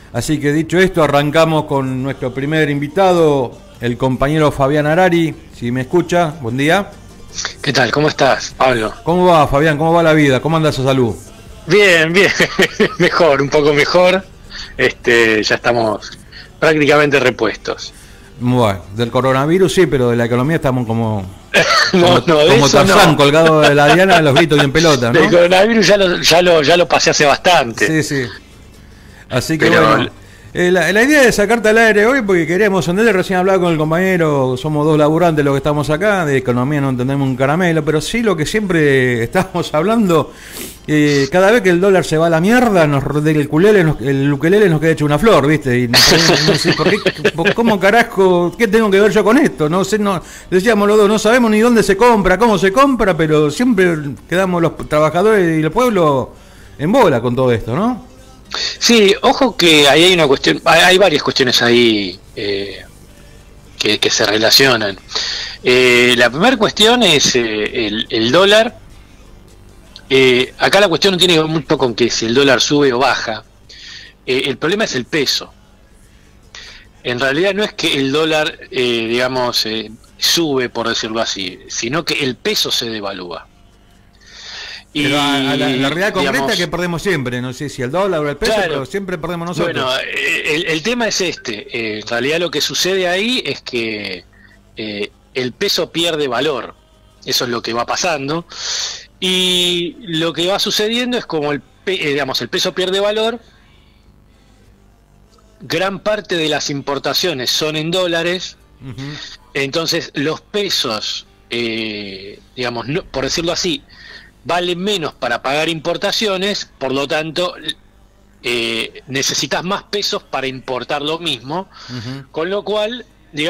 Así que dicho esto, arrancamos con nuestro primer invitado, el compañero Fabián Harari. Si me escucha, buen día. ¿Qué tal? ¿Cómo estás, Pablo? ¿Cómo va, Fabián? ¿Cómo va la vida? ¿Cómo anda su salud? Bien, bien, mejor, un poco mejor. Ya estamos prácticamente repuestos. Bueno, del coronavirus sí, pero de la economía estamos como como Tarzán, no. colgado de la diana de los gritos y en pelota, ¿no? Del coronavirus ya lo pasé hace bastante. Sí, sí. Así que Pero bueno, la idea de sacarte al aire hoy, porque queremos entender, recién hablaba con el compañero, somos dos laburantes los que estamos acá, de economía no entendemos un caramelo, pero sí lo que siempre estamos hablando, cada vez que el dólar se va a la mierda, el ukelele nos queda hecho una flor, ¿viste? Y no sé, ¿cómo carajo, qué tengo que ver yo con esto? No sé, decíamos los dos, no sabemos ni dónde se compra, cómo se compra, pero siempre quedamos los trabajadores y el pueblo en bola con todo esto, ¿no? sí, ojo que ahí hay una cuestión, hay varias cuestiones ahí que se relacionan. La primera cuestión es el dólar. Acá la cuestión no tiene que ver mucho con que si el dólar sube o baja. El problema es el peso. En realidad no es que el dólar, sube, por decirlo así, sino que el peso se devalúa. Pero la realidad concreta es que perdemos siempre, no sé si el dólar o el peso, claro, pero siempre perdemos nosotros. Bueno, el tema es en realidad lo que sucede ahí es que el peso pierde valor, eso es lo que va pasando, y lo que va sucediendo es como el peso pierde valor, gran parte de las importaciones son en dólares, entonces los pesos, no, por decirlo así, vale menos para pagar importaciones, por lo tanto necesitas más pesos para importar lo mismo, con lo cual,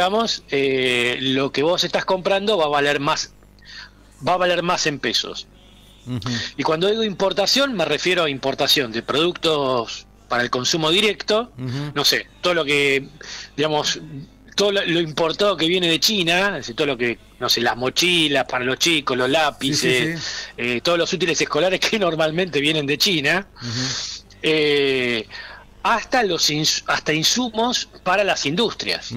lo que vos estás comprando va a valer más en pesos. Y cuando digo importación, me refiero a importación de productos para el consumo directo, no sé, todo lo que, todo lo importado que viene de China, es decir, todo lo que, no sé, las mochilas para los chicos, los lápices, sí. Todos los útiles escolares que normalmente vienen de China, hasta insumos para las industrias.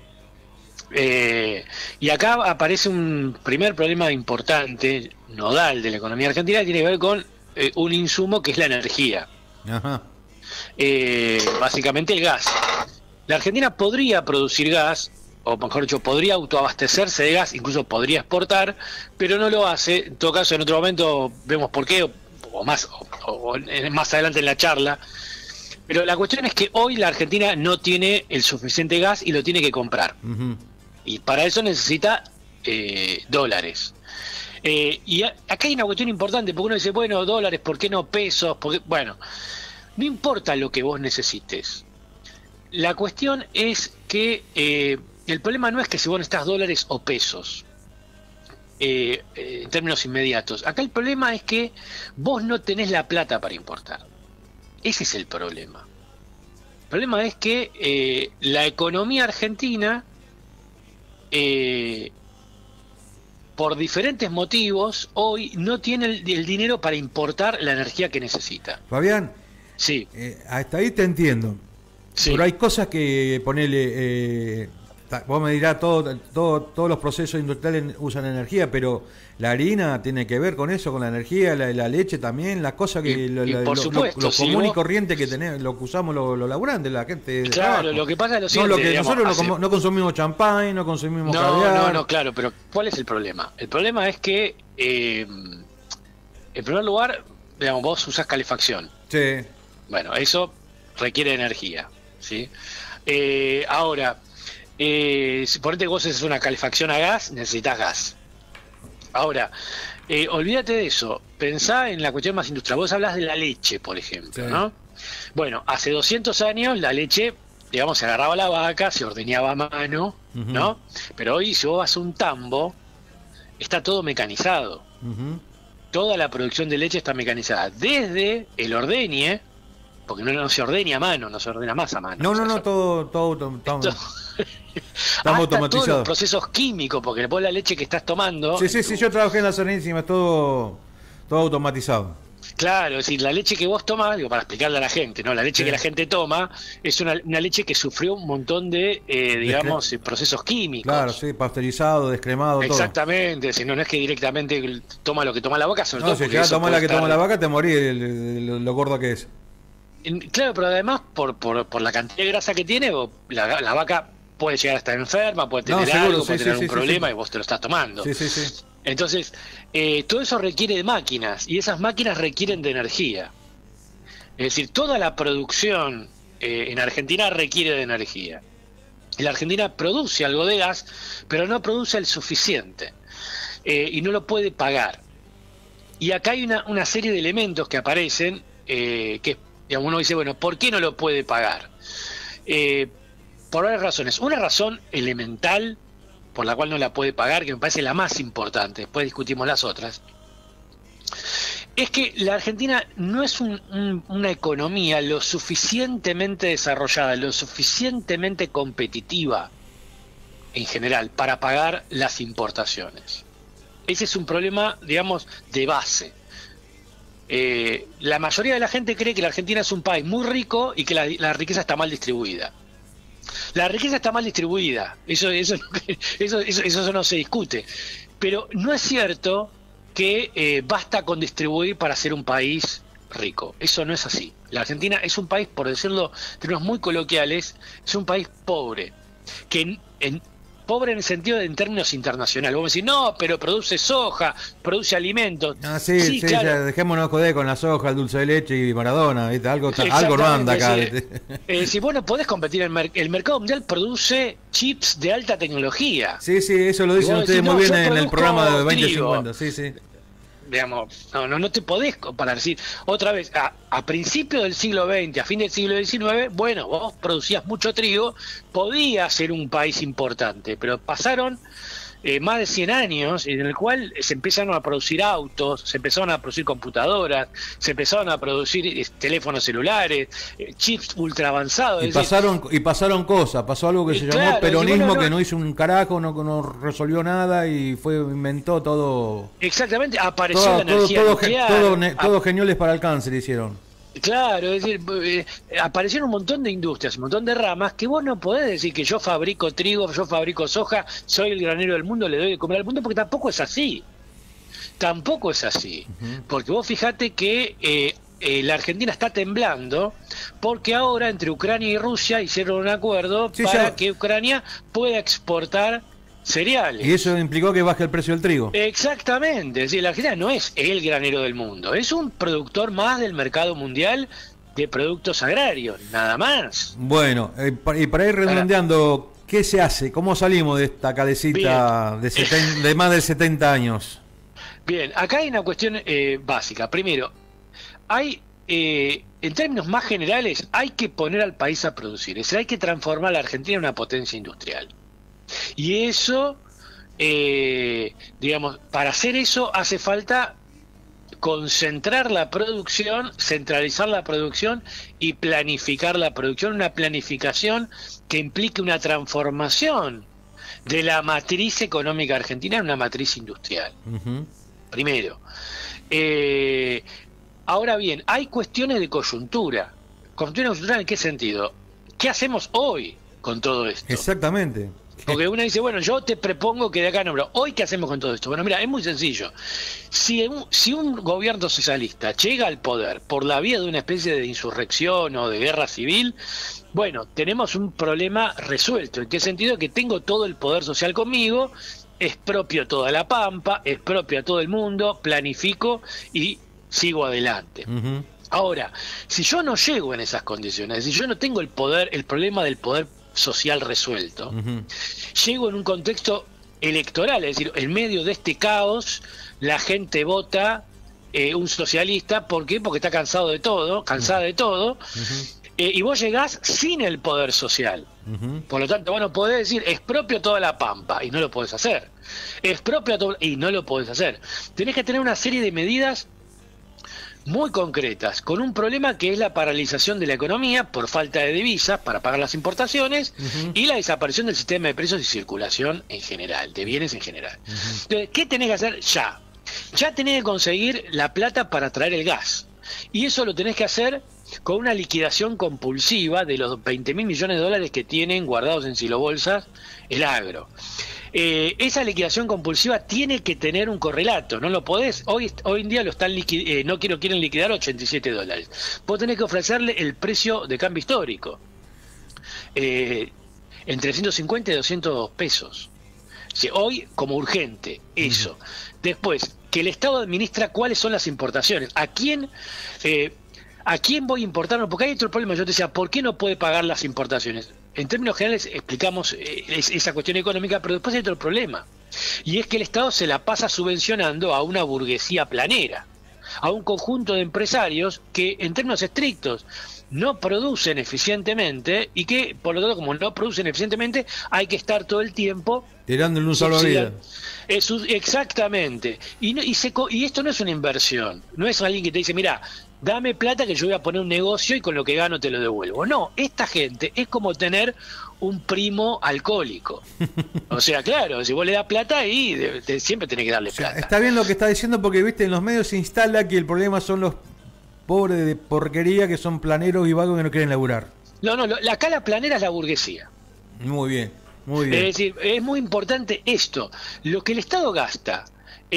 Y acá aparece un primer problema importante, nodal de la economía argentina, que tiene que ver con un insumo que es la energía. Básicamente el gas. La Argentina podría producir gas, o mejor dicho, podría autoabastecerse de gas, incluso podría exportar, pero no lo hace. En todo caso, en otro momento vemos por qué, o más adelante en la charla. Pero la cuestión es que hoy la Argentina no tiene el suficiente gas y lo tiene que comprar. Y para eso necesita dólares. Y acá hay una cuestión importante, porque uno dice, bueno, dólares, ¿por qué no pesos? Bueno, no importa lo que vos necesites. La cuestión es que el problema no es que si vos necesitas dólares o pesos, en términos inmediatos. Acá el problema es que vos no tenés la plata para importar. Ese es el problema. El problema es que la economía argentina, por diferentes motivos, hoy no tiene el dinero para importar la energía que necesita. Fabián, sí. Hasta ahí te entiendo. Sí. Pero hay cosas que ponele, vos me dirás, todos los procesos industriales usan energía, pero la harina tiene que ver con eso, con la energía, la leche también, las cosas que lo común y corriente que tenemos, lo que usamos los laburantes, la gente. Claro, lo que pasa es lo siguiente. Nosotros no consumimos champán, no consumimos caviar. No, claro, pero ¿cuál es el problema? El problema es que, en primer lugar, vos usás calefacción. Sí. Bueno, eso requiere energía, ¿sí? Ahora, si ponete que vos haces una calefacción a gas, necesitas gas. Ahora, olvídate de eso, pensá en la cuestión más industrial. Vos hablas de la leche, por ejemplo, ¿no? Bueno, hace 200 años la leche, se agarraba a la vaca, se ordeñaba a mano, ¿no? Pero hoy, si vos vas a un tambo, está todo mecanizado. Toda la producción de leche está mecanizada, desde el ordeñe, porque no se ordeña a mano, no se ordena más a mano. No, todo estamos automatizados. Todos los procesos químicos, porque después la leche que estás tomando... Sí, yo trabajé en la Serenísima, es todo automatizado. Claro, es decir, la leche que vos tomás, digo, para explicarle a la gente, ¿no? La leche Sí. que la gente toma es una leche que sufrió un montón de, digamos, procesos químicos. Claro, sí, pasteurizado, descremado, todo. Exactamente, si no, no es que directamente toma lo que toma la vaca, sobre No, todo si porque ya eso tomás puede la que toma estar- la vaca, te morís lo gordo que es. Claro, pero además por la cantidad de grasa que tiene, la vaca puede llegar a estar enferma, puede No, tener seguro, algo, sí, puede sí, tener sí, algún sí, problema sí. y vos te lo estás tomando. Sí, sí, sí. Entonces, todo eso requiere de máquinas y esas máquinas requieren de energía. Es decir, toda la producción en Argentina requiere de energía. Y la Argentina produce algo de gas, pero no produce el suficiente y no lo puede pagar. Y acá hay una serie de elementos que aparecen que digamos, uno dice, bueno, ¿por qué no lo puede pagar? Por varias razones. Una razón elemental por la cual no la puede pagar, que me parece la más importante, después discutimos las otras, es que la Argentina no es una economía lo suficientemente desarrollada, lo suficientemente competitiva en general para pagar las importaciones. Ese es un problema, digamos, de base. La mayoría de la gente cree que la Argentina es un país muy rico y que la riqueza está mal distribuida. La riqueza está mal distribuida, eso no se discute. Pero no es cierto que basta con distribuir para ser un país rico. Eso no es así. La Argentina es un país, por decirlo en términos muy coloquiales, es un país pobre. Que pobre en el sentido en términos internacionales. Vos me decís, no, pero produce soja, produce alimentos. Ah, sí, claro. ya dejémonos joder con la soja, el dulce de leche y Maradona, ¿viste? Algo no anda acá. Si vos no podés competir en el mercado mundial produce chips de alta tecnología. Sí, sí, eso lo dicen ustedes muy bien en el programa de 2050. Sí, sí. Digamos, no te podés comparar. Decir, otra vez, a principios del siglo XX, a fin del siglo XIX, bueno, vos producías mucho trigo, podía ser un país importante, pero pasaron más de 100 años en el cual se empezaron a producir autos, se empezaron a producir computadoras, se empezaron a producir teléfonos celulares, chips ultra avanzados. Y pasaron cosas, pasó algo que se llamó peronismo, que no hizo un carajo, no resolvió nada y inventó todo. Exactamente, apareció la energía nuclear. Todo geniales para el cáncer hicieron. Claro, es decir, aparecieron un montón de industrias, un montón de ramas que vos no podés decir que yo fabrico trigo, yo fabrico soja, soy el granero del mundo, le doy de comer al mundo, porque tampoco es así. Tampoco es así. Porque vos fijate que la Argentina está temblando porque ahora entre Ucrania y Rusia hicieron un acuerdo para que Ucrania pueda exportar cereales. Y eso implicó que baje el precio del trigo. Exactamente, es decir, la Argentina no es el granero del mundo, es un productor más del mercado mundial de productos agrarios, nada más. Bueno, y para ir redondeando, ¿qué se hace? ¿Cómo salimos de esta cabecita de más de 70 años? Bien, acá hay una cuestión básica. Primero, hay, en términos más generales, hay que poner al país a producir, es decir, hay que transformar a la Argentina en una potencia industrial. Y eso, digamos, para hacer eso hace falta concentrar la producción, centralizar la producción y planificar la producción, una planificación que implique una transformación de la matriz económica argentina en una matriz industrial. Primero. Ahora bien, hay cuestiones de coyuntura. ¿Coyuntura en qué sentido? ¿Qué hacemos hoy con todo esto? Exactamente. Porque uno dice, bueno, yo te propongo que de acá no, pero hoy ¿qué hacemos con todo esto? Bueno, mira, es muy sencillo. Si un gobierno socialista llega al poder por la vía de una especie de insurrección o de guerra civil, bueno, tenemos un problema resuelto. ¿En qué sentido? Que tengo todo el poder social conmigo, expropio toda la pampa, expropio a todo el mundo, planifico y sigo adelante. Ahora, si yo no llego en esas condiciones, si yo no tengo el poder, el problema del poder social resuelto, llego en un contexto electoral, es decir, en medio de este caos la gente vota un socialista. ¿Por qué? Porque está cansada de todo, y vos llegás sin el poder social. Por lo tanto, vos no podés decir expropio toda la pampa, y no lo podés hacer. Expropio todo, y no lo podés hacer. Tenés que tener una serie de medidas muy concretas, con un problema que es la paralización de la economía por falta de divisas para pagar las importaciones y la desaparición del sistema de precios y circulación en general, de bienes en general. Entonces, ¿qué tenés que hacer ya? ya tenés que conseguir la plata para traer el gas. Y eso lo tenés que hacer con una liquidación compulsiva de los 20.000 millones de dólares que tienen guardados en silobolsas el agro. Esa liquidación compulsiva tiene que tener un correlato, no lo podés, hoy en día lo están quieren liquidar $87. Vos tenés que ofrecerle el precio de cambio histórico, entre 150 y 200 pesos. Sí, hoy como urgente, eso. Después, que el Estado administra cuáles son las importaciones, a quién voy a importar, porque hay otro problema. Yo te decía, ¿por qué no puede pagar las importaciones? En términos generales explicamos esa cuestión económica, pero después hay otro problema, y es que el Estado se la pasa subvencionando a una burguesía planera, a un conjunto de empresarios que en términos estrictos no producen eficientemente, y que por lo tanto, como no producen eficientemente, hay que estar todo el tiempo tirándole un salvavidas. Exactamente. Y esto no es una inversión, no es alguien que te dice, mira, dame plata que yo voy a poner un negocio y con lo que gano te lo devuelvo. No, esta gente es como tener un primo alcohólico. O sea, claro, si vos le das plata y siempre tenés que darle plata. Está bien lo que está diciendo, porque viste, en los medios se instala que el problema son los pobres de porquería que son planeros y vagos que no quieren laburar. No, acá la planera es la burguesía. Muy bien, muy bien. Es decir, es muy importante esto. Lo que el Estado gasta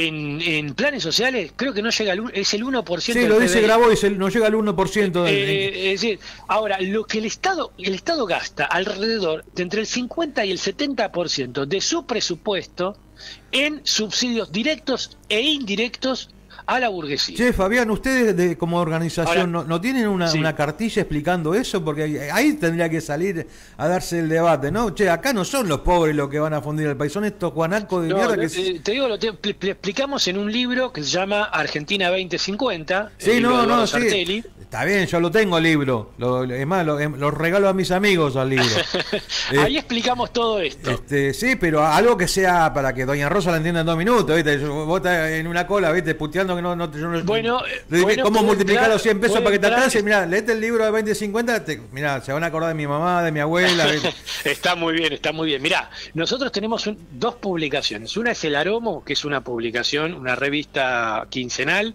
en planes sociales, creo que no llega es el 1%. Sí, lo dice Grabois, no llega al 1%. Es decir, ahora, lo que el Estado gasta alrededor de entre el 50 y el 70% de su presupuesto en subsidios directos e indirectos a la burguesía. Che, Fabián, ustedes como organización ahora, ¿no tienen una cartilla explicando eso? Porque ahí tendría que salir a darse el debate, ¿no? Che, acá no son los pobres los que van a fundir el país, son estos guanacos de mierda que... Te digo, lo explicamos en un libro que se llama Argentina 2050. Sí, sí. Está bien, yo lo tengo el libro. Es más, lo regalo a mis amigos al libro. Ahí explicamos todo esto. Sí, pero algo que sea para que Doña Rosa la entienda en 2 minutos, ¿viste? Vos estás en una cola, ¿viste? Puteando que bueno, ¿cómo multiplicar los 100 pesos para que te alcance? Mirá, léete el libro de 2050, mirá, se van a acordar de mi mamá, de mi abuela. Está muy bien. Mirá, nosotros tenemos 2 publicaciones. Una es El Aromo, que es una publicación, una revista quincenal,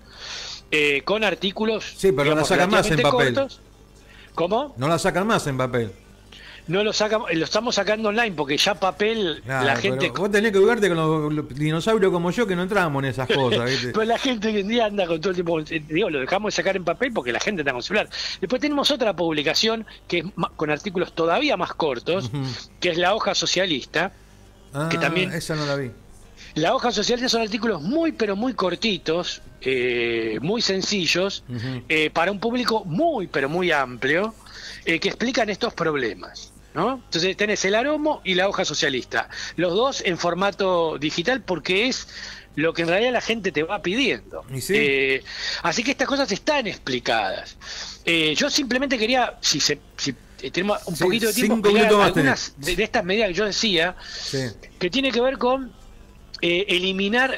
con artículos. Sí, pero no la sacan más en papel. Cortos. ¿Cómo? No la sacan más en papel. No lo sacamos, lo estamos sacando online, porque ya papel, claro, la gente... Vos tenés que ubicarte con los dinosaurios como yo, que no entramos en esas cosas, ¿viste? Pero la gente hoy en día anda con todo el tiempo, digo, lo dejamos de sacar en papel porque la gente está con celular. Después tenemos otra publicación que es con artículos todavía más cortos, que es La Hoja Socialista, que también... Esa no la vi. La Hoja Socialista son artículos muy, pero muy cortitos, muy sencillos, para un público muy, pero muy amplio, que explican estos problemas, ¿no? Entonces tenés El Aromo y La Hoja Socialista, los dos en formato digital, porque es lo que en realidad la gente te va pidiendo. ¿Sí? Así que estas cosas están explicadas. Yo simplemente quería, si tenemos un poquito de tiempo, explicar algunas de estas medidas que yo decía, que tiene que ver con eliminar,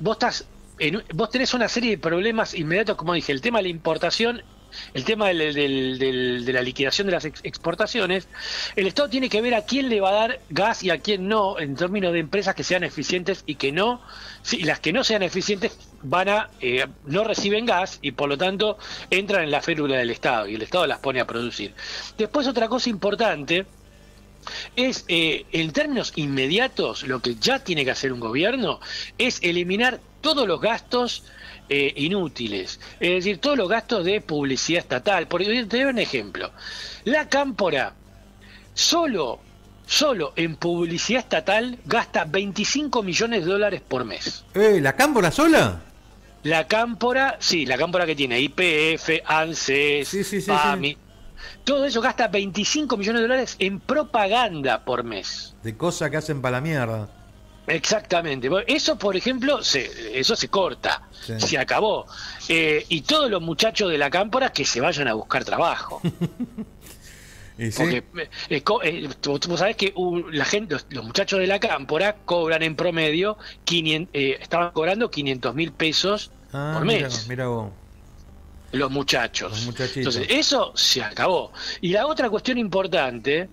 vos tenés una serie de problemas inmediatos, como dije, el tema de la importación, el tema de la liquidación de las exportaciones. El Estado tiene que ver a quién le va a dar gas y a quién no, en términos de empresas que sean eficientes y que no, las que no sean eficientes no reciben gas y por lo tanto entran en la férula del Estado y el Estado las pone a producir. Después, otra cosa importante es, en términos inmediatos, lo que ya tiene que hacer un gobierno es eliminar todos los gastos inútiles, es decir, todos los gastos de publicidad estatal. Por te doy un ejemplo: la Cámpora solo en publicidad estatal gasta $25 millones por mes. ¿La Cámpora sola? La Cámpora, sí, la Cámpora que tiene YPF, ANSES, PAMI, todo eso gasta $25 millones en propaganda por mes. De cosas que hacen para la mierda. Exactamente. Eso, por ejemplo, eso se corta, se acabó. Y todos los muchachos de la Cámpora que se vayan a buscar trabajo. Porque vos sabés que la gente, los muchachos de la Cámpora cobran en promedio estaban cobrando 500.000 pesos por mes. Mira vos. Los muchachos. Entonces, eso se acabó. Y la otra cuestión importante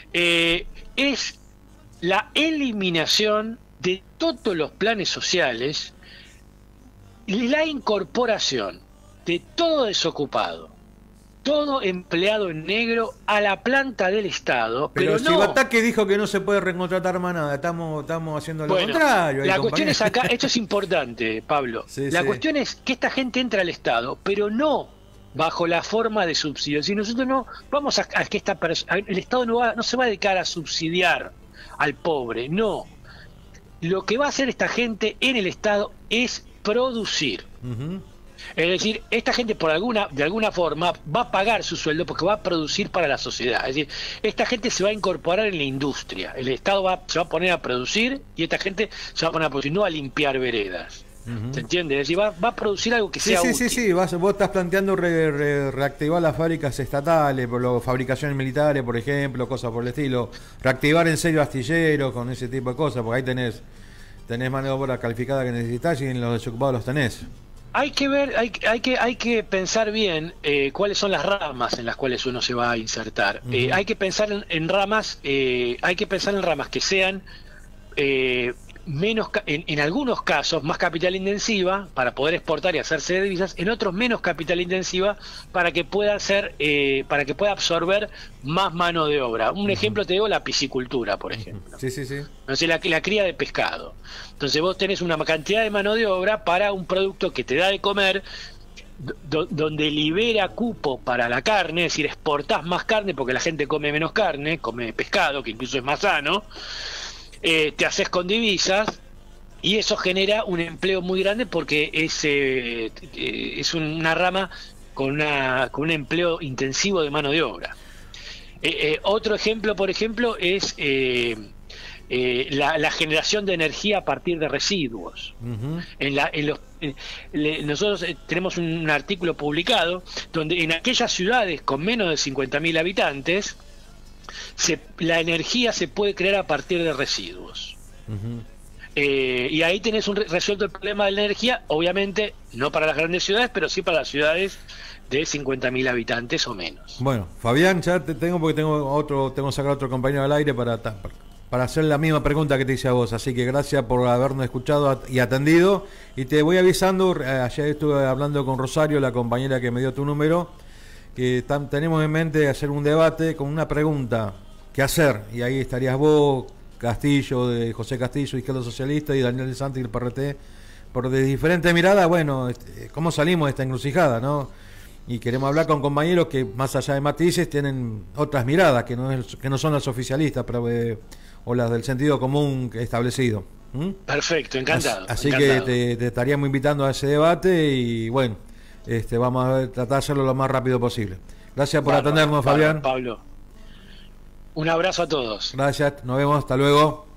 es la eliminación de todos los planes sociales la incorporación de todo desocupado, todo empleado en negro a la planta del Estado, Pero pero si no. Bataki dijo que no se puede recontratar más nada, estamos haciendo lo Bueno, contrario. la cuestión es acá, esto es importante, Pablo. Sí, la sí. cuestión es que esta gente entra al Estado, pero no bajo la forma de subsidio. Si nosotros no vamos a que el Estado no se va a dedicar a subsidiar al pobre, no. Lo que va a hacer esta gente en el Estado es producir. Ujú. Es decir, esta gente de alguna forma va a pagar su sueldo porque va a producir para la sociedad. Es decir, esta gente se va a incorporar en la industria. El Estado se va a poner a producir y esta gente se va a poner a producir, no a limpiar veredas. Ujú. ¿Se entiende? Es decir, va a producir algo que Sí, sea sí, útil. sí, vos estás planteando reactivar las fábricas estatales, por fabricaciones militares, por ejemplo, cosas por el estilo. Reactivar en serio astilleros con ese tipo de cosas, porque ahí tenés mano de obra calificada que necesitas y en los desocupados los tenés. Hay que ver, hay que pensar bien cuáles son las ramas en las cuales uno se va a insertar. Hay que pensar en ramas, hay que pensar en ramas que sean en algunos casos más capital intensiva para poder exportar y hacerse de divisas, en otros menos capital intensiva para que pueda absorber más mano de obra. Un ejemplo te digo, la piscicultura, por ejemplo. Sí, sí, sí. Entonces, la cría de pescado. Entonces vos tenés una cantidad de mano de obra para un producto que te da de comer, donde libera cupo para la carne, es decir, exportás más carne porque la gente come menos carne, come pescado, que incluso es más sano, te haces con divisas y eso genera un empleo muy grande porque es una rama con un empleo intensivo de mano de obra. Otro ejemplo, por ejemplo, es la generación de energía a partir de residuos. Ujú. Nosotros tenemos un artículo publicado donde en aquellas ciudades con menos de 50.000 habitantes la energía se puede crear a partir de residuos. Ujú. Y ahí tenés resuelto el problema de la energía, obviamente no para las grandes ciudades, pero sí para las ciudades de 50.000 habitantes o menos. Bueno, Fabián, ya te tengo porque tengo que sacar otro compañero al aire para hacer la misma pregunta que te hice a vos, así que gracias por habernos escuchado y atendido, y te voy avisando. Ayer estuve hablando con Rosario, la compañera que me dio tu número, que tenemos en mente hacer un debate con una pregunta que hacer, y ahí estarías vos, Castillo, de José Castillo, Izquierdo Socialista, y Daniel de Santi, el PRT, por de diferentes miradas, bueno, cómo salimos de esta encrucijada, ¿no? Y queremos hablar con compañeros que, más allá de matices, tienen otras miradas, que no son las oficialistas, pero, o las del sentido común establecido. ¿Mm? Perfecto, encantado. Así encantado. que te estaríamos invitando a ese debate y bueno, vamos a tratar de hacerlo lo más rápido posible. Gracias por atendernos, Fabián. Pablo. Un abrazo a todos. Gracias, nos vemos, hasta luego.